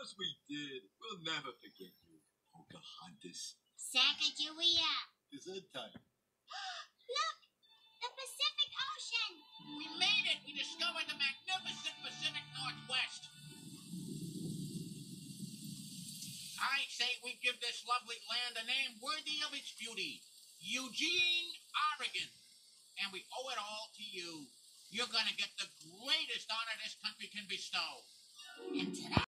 course we did. We'll never forget you, Pocahontas. Sacagawea. Dessert time. Look! The Pacific Ocean! We made it! We discovered the magnificent Pacific Northwest. I say we give this lovely land a name worthy of its beauty. Eugene Oregon. And we owe it all to you. You're going to get the greatest honor this country can bestow. And today...